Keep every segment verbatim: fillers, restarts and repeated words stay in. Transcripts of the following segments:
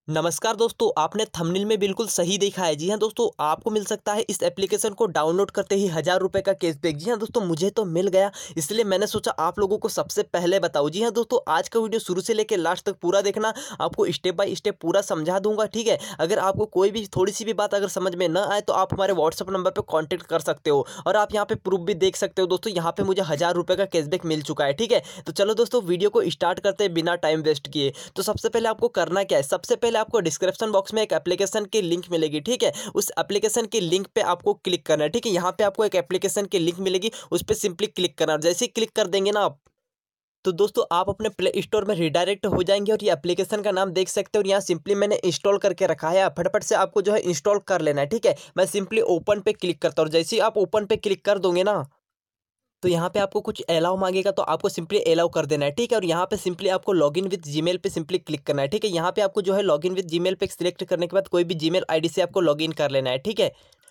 नमस्कार दोस्तों, आपने थंबनेल में बिल्कुल सही देखा है। जी हाँ दोस्तों, आपको मिल सकता है इस एप्लीकेशन को डाउनलोड करते ही हज़ार रुपये का कैशबैक। जी हाँ दोस्तों, मुझे तो मिल गया, इसलिए मैंने सोचा आप लोगों को सबसे पहले बताऊँ। जी हाँ दोस्तों, आज का वीडियो शुरू से लेकर लास्ट तक पूरा देखना, आपको स्टेप बाय स्टेप पूरा समझा दूंगा, ठीक है। अगर आपको कोई भी थोड़ी सी भी बात अगर समझ में न आए तो आप हमारे व्हाट्सअप नंबर पर कॉन्टैक्ट कर सकते हो और आप यहाँ पे प्रूफ भी देख सकते हो। दोस्तों यहाँ पे मुझे हज़ार रुपये का कैशबैक मिल चुका है, ठीक है। तो चलो दोस्तों, वीडियो को स्टार्ट करते हैं बिना टाइम वेस्ट किए। तो सबसे पहले आपको करना क्या है, सबसे पहले आपको डिस्क्रिप्शन बॉक्स में एक एप्लीकेशन की लिंक मिलेगी, ठीक है। उस एप्लीकेशन की लिंक पे आपको क्लिक करना है, ठीक है। यहाँ पे आपको एक एप्लीकेशन की लिंक मिलेगी, उस पर सिंपली क्लिक करना है। जैसे ही क्लिक कर देंगे ना आप, तो दोस्तों आप अपने प्ले स्टोर में रिडायरेक्ट हो जाएंगे और ये एप्लीकेशन का नाम देख सकते हो और यहाँ सिंपली मैंने इंस्टॉल करके रखा है। फटाफट से आपको जो है इंस्टॉल कर लेना है, ठीक है। मैं सिंपली ओपन पे क्लिक करता हूँ। जैसे ही आप ओपन पे क्लिक कर दोगे ना, तो यहाँ पे आपको कुछ अलाउ मांगेगा, तो आपको सिंपली अलाउ कर देना है, ठीक है। और यहाँ पे सिंपली आपको लॉगिन विद जीमेल पे सिंपली क्लिक करना है, ठीक है। यहाँ पे आपको जो है लॉगिन विद जीमेल पे सिलेक्ट करने के बाद कोई भी जीमेल आईडी से आपको लॉगिन कर लेना है, ठीक है।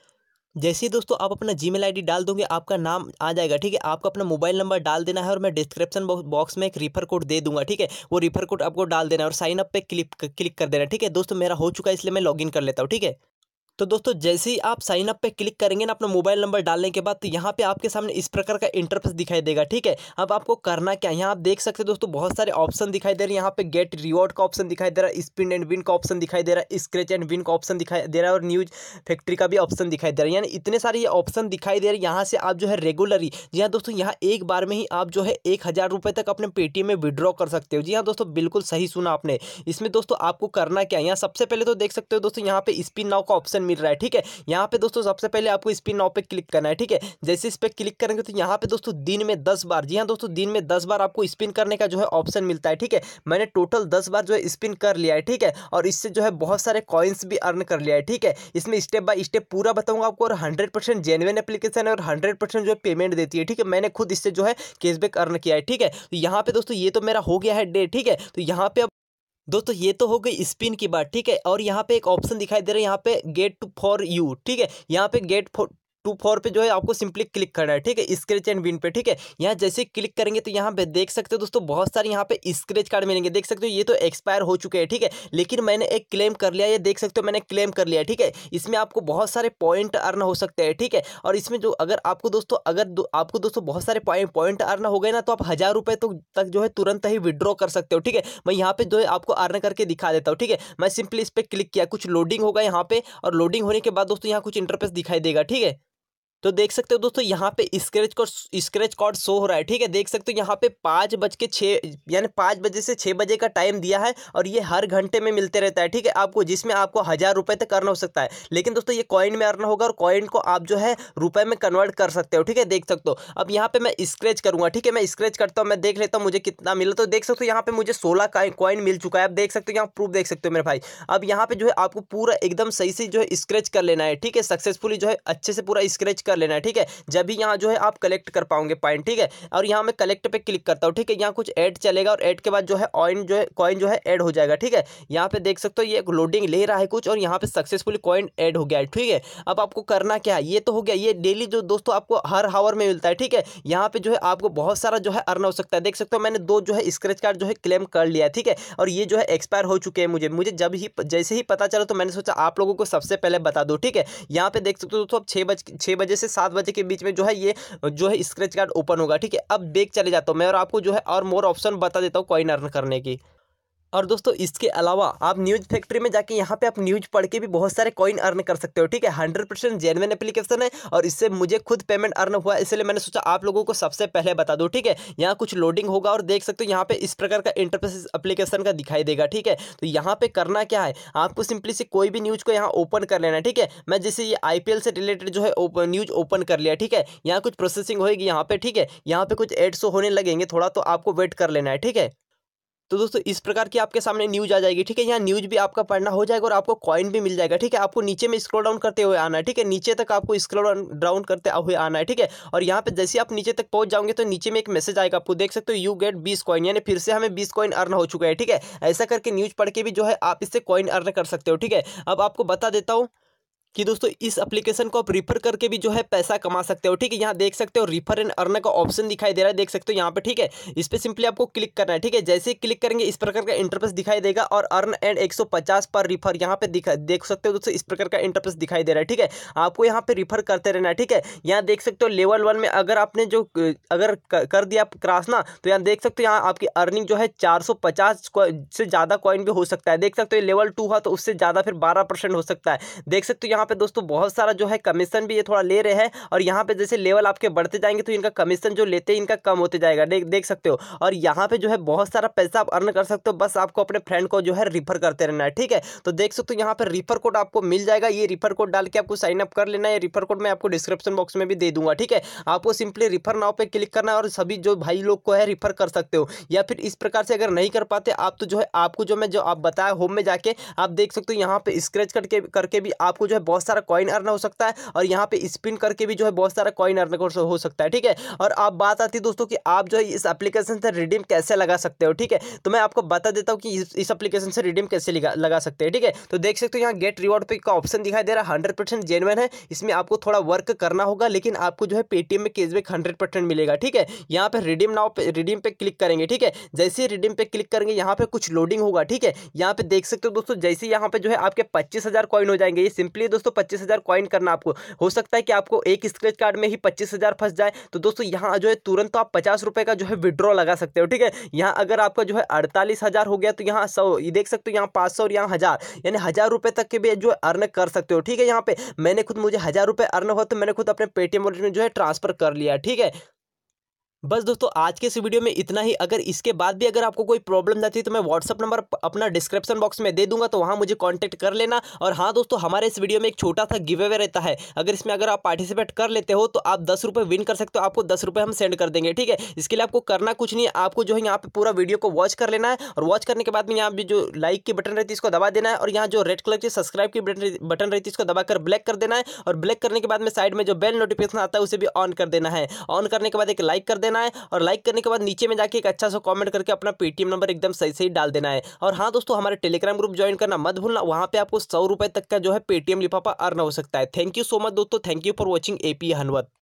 जैसे ही दोस्तों आप अपना जीमेल आईडी डाल दोगे, आपका नाम आ जाएगा, ठीक है। आपको अपना मोबाइल नंबर डाल देना है और मैं डिस्क्रिप्शन बॉक्स में एक रिफर कोड दे दूंगा, ठीक है। वो रिफर कोड आपको डाल देना है और साइन अप पे क्लिक क्लिक कर देना, ठीक है। दोस्तों मेरा हो चुका है, इसलिए मैं लॉगिन कर लेता हूँ, ठीक है। तो दोस्तों जैसे ही आप साइन अप पे क्लिक करेंगे ना अपना मोबाइल नंबर डालने के बाद, तो यहाँ पे आपके सामने इस प्रकार का इंटरफेस दिखाई देगा, ठीक है। अब आपको करना क्या है, यहाँ आप देख सकते हैं दोस्तों बहुत सारे ऑप्शन दिखाई दे रहे हैं। यहाँ पे गेट रिवॉर्ड का ऑप्शन दिखाई दे रहा है, स्पिन एंड विन का ऑप्शन दिखाई दे रहा है, स्क्रैच एंड विन का ऑप्शन दिखाई दे रहा है और न्यूज फैक्ट्री का भी ऑप्शन दिखाई दे रहा है। यानी इतने सारे ये ऑप्शन दिखाई दे रहे हैं। यहाँ से आप जो है रेगुलरली, जी हाँ दोस्तों, यहाँ एक बार में ही आप जो है एक हज़ार रुपये तक अपने पेटीएम में विड्रॉ कर सकते हो। जी हाँ दोस्तों, बिल्कुल सही सुना आपने। इसमें दोस्तों आपको करना क्या है, यहाँ सबसे पहले तो देख सकते हो दोस्तों यहाँ पे स्पिन नाउ का ऑप्शन मिल रहा है, ठीक है। यहाँ पे दोस्तों सबसे पहले आपको स्पिन नाउ पे क्लिक करना है, ठीक है। जैसे इस पे क्लिक करेंगे तो यहाँ पे दोस्तों दिन में दस बार, जी हाँ दोस्तों, दिन में दस बार आपको स्पिन करने का जो है ऑप्शन मिलता है, ठीक है। मैंने टोटल दस बार जो है स्पिन कर लिया है, ठीक है। और इससे जो है बहुत सारे कॉइन्स भी अर्न कर लिया है, ठीक है। इसमें स्टेप बाय स्टेप पूरा बताऊंगा आपको और हंड्रेड परसेंट जेन्युइन एप्लीकेशन है और हंड्रेड परसेंट जो है पेमेंट देती है, ठीक है। मैंने खुद इससे जो है कैशबैक अर्न किया है, ठीक है। तो यहाँ पे दोस्तों ये तो मेरा हो गया है डे, ठीक है। तो यहाँ पे दोस्तों ये तो हो गई स्पिन की बात, ठीक है। और यहाँ पे एक ऑप्शन दिखाई दे रहा है, यहाँ पे गेट टू फॉर यू, ठीक है। यहाँ पे गेट फॉर टू फोर पे जो है आपको सिंपली क्लिक करना है, ठीक है, स्क्रैच एंड विन पे, ठीक है। यहाँ जैसे क्लिक करेंगे तो यहाँ पे देख सकते हो दोस्तों बहुत सारे यहाँ पे स्क्रैच कार्ड मिलेंगे, देख सकते हो ये तो एक्सपायर हो चुके हैं, ठीक है। लेकिन मैंने एक क्लेम कर लिया, ये देख सकते हो मैंने क्लेम कर लिया, ठीक है। इसमें आपको बहुत सारे पॉइंट अर्न हो सकते हैं, ठीक है। और इसमें जो अगर आपको दोस्तों अगर दो, आपको दोस्तों बहुत सारे पॉइंट पॉइंट अर्न हो गए ना, तो आप हज़ार रुपये तो तक जो है तुरंत ही विड्रॉ कर सकते हो, ठीक है। मैं यहाँ पे जो है आपको अर्न करके दिखा देता हूँ, ठीक है। मैं सिंपली इस पर क्लिक किया, कुछ लोडिंग होगा यहाँ पे और लोडिंग होने के बाद दोस्तों यहाँ कुछ इंटरफेस दिखाई देगा, ठीक है। तो देख सकते हो दोस्तों यहाँ पे scratch code scratch code show हो रहा है, ठीक है। देख सकते हो यहाँ पे पाँच बज के छः यानी पाँच बजे से छः बजे का टाइम दिया है और ये हर घंटे में मिलते रहता है, ठीक है आपको, जिसमें आपको हज़ार रुपये तक अर्न हो सकता है। लेकिन दोस्तों ये कॉइन में अर्न होगा और कॉइन को आप जो है रुपये में कन्वर्ट कर सकते हो, ठीक है। देख सकते हो अब यहाँ पे मैं स्क्रैच करूँगा, ठीक है। मैं स्क्रैच करता हूँ, मैं देख लेता हूँ मुझे कितना मिला। तो देख सकते हो यहाँ पे मुझे सोलह कॉइन मिल चुका है। आप देख सकते हो यहाँ प्रूफ देख सकते हो मेरे भाई। अब यहाँ पे जो है आपको पूरा एकदम सही से जो है स्क्रैच कर लेना है, ठीक है। सक्सेसफुली जो है अच्छे से पूरा स्क्रैच कर लेना है, ठीक है। जब भी यहाँ जो है आप कलेक्ट कर पाओगे पॉइंट, ठीक है। और यहाँ मैं कलेक्ट पे क्लिक करता हूँ, ठीक है। यहाँ कुछ ऐड चलेगा और ऐड के बाद जो है कॉइन जो है कॉइन जो है ऐड हो जाएगा, ठीक है। यहाँ पे देख सकते हो ये लोडिंग ले रहा है कुछ और यहाँ पे सक्सेसफुली कॉइन ऐड हो गया है, ठीक है। अब आपको करना क्या है, ये तो हो गया, ये डेली जो दोस्तों आपको हर हावर में मिलता है, ठीक है। यहाँ पे जो है आपको बहुत सारा जो है अर्न हो सकता है। देख सकते हो मैंने दो जो है स्क्रैच कार्ड जो है क्लेम कर लिया है, ठीक है। और ये जो है एक्सपायर हो चुके हैं मुझे मुझे जब ही जैसे ही पता चला तो मैंने सोचा आप लोगों को सबसे पहले बता दो, ठीक है। यहाँ पे देख सकते हो दोस्तों अब छः बज छः बजे से सात बजे के बीच में जो है ये जो है स्क्रैच कार्ड ओपन होगा, ठीक है। अब बैक चले जाता हूँ मैं और आपको जो है और मोर ऑप्शन बता देता हूँ कॉइन अर्न करने की। और दोस्तों इसके अलावा आप न्यूज़ फैक्ट्री में जाके यहाँ पे आप न्यूज़ पढ़ के भी बहुत सारे कॉइन अर्न कर सकते हो, ठीक है। हंड्रेड परसेंट जेन्युइन एप्लीकेशन है और इससे मुझे खुद पेमेंट अर्न हुआ, इसलिए मैंने सोचा आप लोगों को सबसे पहले बता दूं, ठीक है। यहाँ कुछ लोडिंग होगा और देख सकते हो यहाँ पे इस प्रकार का इंटरफेस एप्लीकेशन का दिखाई देगा, ठीक है। तो यहाँ पे करना क्या है, आपको सिंपली से कोई भी न्यूज़ को यहाँ ओपन कर लेना है, ठीक है। मैं जैसे ये आई पी एल से रिलेटेड जो है न्यूज़ ओपन कर लिया, ठीक है। यहाँ कुछ प्रोसेसिंग होगी यहाँ पे, ठीक है। यहाँ पे कुछ एड शो होने लगेंगे, थोड़ा तो आपको वेट कर लेना है, ठीक है। तो दोस्तों इस प्रकार की आपके सामने न्यूज़ आ जाएगी, ठीक है। यहाँ न्यूज़ भी आपका पढ़ना हो जाएगा और आपको कॉइन भी मिल जाएगा, ठीक है। आपको नीचे में स्क्रॉल डाउन करते हुए आना है, ठीक है। नीचे तक आपको स्क्रॉल डाउन करते हुए आना है, ठीक है। और यहाँ पे जैसे आप नीचे तक पहुँच जाओगे तो नीचे में एक मैसेज आएगा, आपको देख सकते हो यू गेट बीस कॉइन, यानी फिर से हमें बीस कॉइन अर्न हो चुका है, ठीक है। ऐसा करके न्यूज़ पढ़ के भी जो है आप इससे कॉइन अर्न कर सकते हो, ठीक है। अब आपको बता देता हूँ कि दोस्तों इस एप्लीकेशन को आप रिफर करके भी जो है पैसा कमा सकते हो। ठीक है, यहाँ देख सकते हो रिफर एंड अर्न का ऑप्शन दिखाई दे रहा है, देख सकते हो यहाँ पे। ठीक है, इस पे सिंपली आपको क्लिक करना है। ठीक है, जैसे ही क्लिक करेंगे इस प्रकार का इंटरफेस दिखाई देगा और अर्न एंड एक सौ पचास पर रिफर यहाँ पे दिखा देख सकते हो दोस्तों, इस प्रकार का इंटरफेस दिखाई दे रहा है। ठीक है, आपको यहाँ पे रिफर करते रहना है। ठीक है, यहाँ देख सकते हो लेवल वन में अगर आपने जो अगर कर दिया क्रॉस ना, तो यहाँ देख सकते हो यहाँ आपकी अर्निंग जो है चार सौ पचास से ज़्यादा कॉइन भी हो सकता है। देख सकते हो लेवल टू है तो उससे ज़्यादा फिर बारह परसेंट हो सकता है। देख सकते हो यहाँ पे दोस्तों बहुत सारा जो है कमीशन भी ये थोड़ा ले रहे हैं, और यहाँ पे जैसे लेवल आपके बढ़ते जाएंगे तो इनका कमीशन जो लेते हैं इनका कम होते जाएगा। देख देख सकते हो, और यहाँ पे जो है बहुत सारा पैसा आप अर्न कर सकते हो, बस आपको अपने फ्रेंड को जो है रिफर करते रहना है। ठीक है, तो देख सकते हो यहाँ पे रिफर कोड आपको मिल जाएगा, ये रिफर कोड डाल के आपको साइन अप कर लेना है। रिफर कोड मैं आपको डिस्क्रिप्शन बॉक्स में भी दे दूंगा। ठीक है, आपको सिंपली रिफर नाउ पे क्लिक करना है और सभी जो भाई लोग को है रिफर कर सकते हो। या फिर इस प्रकार से अगर नहीं कर पाते आप तो जो है आपको जो मैं जो आप बताया होम में जाके आप देख सकते हो यहाँ पे स्क्रैच करके करके भी आपको जो है बहुत सारा कॉइन अर्न हो सकता है, और यहाँ पे स्पिन करके भी जो है बहुत सारा कॉइन अर्न हो सकता है। ठीक है, और आप बात आती है दोस्तों कि आप जो है इस एप्लीकेशन से रिडीम कैसे लगा सकते हो। ठीक है, तो मैं आपको बता देता हूँ कि इस एप्लीकेशन से रिडीम कैसे लगा सकते हैं। ठीक है, तो देख सकते हो यहाँ गेट रिवॉर्ड पे का ऑप्शन दिखाई दे रहा है, हंड्रेड परसेंट जेन्युइन है। इसमें आपको थोड़ा वर्क करना होगा, लेकिन आपको जो है पेटीएम में कैशबैक हंड्रेड परसेंट मिलेगा। ठीक है, यहाँ पे रिडीम नाउ पे रिडीम पे क्लिक करेंगे। ठीक है, जैसे ही रिडीम पे क्लिक करेंगे यहाँ पे कुछ लोडिंग होगा। ठीक है, यहाँ पे देख सकते हो दोस्तों जैसे यहाँ पे जो है आपके पच्चीस हजार कॉइन हो जाएंगे। ये सिंपली दोस्तों पच्चीस हजार कॉइन करना आपको, हो सकता है कि आपको एक स्क्रैच कार्ड में ही पच्चीस हजार फंस जाए, तो दोस्तों यहाँ जो है तुरंत तो आप पचास रुपए का जो है विड्रॉ लगा सकते हो। ठीक है, यहाँ अगर आपका जो है अड़तालीस हजार हो गया तो यहाँ सौ, ये देख सकते हो यहाँ पाँच सौ और यहाँ हजार, यानी हजार रुपए तक के भी जो अर्न कर सकते हो। ठीक है, यहाँ पे मैंने खुद मुझे हजार रुपए अर्न हुआ तो मैंने खुद अपने पेटीएम वॉलेट में जो है ट्रांसफर कर लिया। ठीक है, बस दोस्तों आज के इस वीडियो में इतना ही। अगर इसके बाद भी अगर आपको कोई प्रॉब्लम जाती है तो मैं व्हाट्सअप नंबर अपना डिस्क्रिप्शन बॉक्स में दे दूंगा, तो वहां मुझे कांटेक्ट कर लेना। और हाँ दोस्तों, हमारे इस वीडियो में एक छोटा सा गिव अवे रहता है, अगर इसमें अगर आप पार्टिसिपेट कर लेते हो तो आप दस रुपये विन कर सकते हो, आपको दस रुपये हम सेंड कर देंगे। ठीक है, इसके लिए आपको करना कुछ नहीं है, आपको जो है यहाँ पे पूरा वीडियो को वॉच कर लेना है, और वॉच करने के बाद में यहाँ भी जो लाइक की बटन रहती है इसको दबा देना है, और यहाँ जो रेड कलर की सब्सक्राइब की बटन रहती है इसको दबाकर ब्लैक कर देना है, और ब्लैक करने के बाद में साइड में जो बेल नोटिफिकेशन आता है उसे भी ऑन कर देना है। ऑन करने के बाद एक लाइक कर देना है, और लाइक करने के बाद नीचे में जाके एक अच्छा सा कमेंट करके अपना पेटीएम नंबर एकदम सही सही डाल देना है। और हाँ दोस्तों, हमारे टेलीग्राम ग्रुप ज्वाइन करना मत भूलना, वहां पे आपको सौ रुपए तक का जो है पेटीएम लिफाफा अर्न हो सकता है। थैंक यू सो मच दोस्तों, थैंक यू फॉर वॉचिंग एपी हनवत।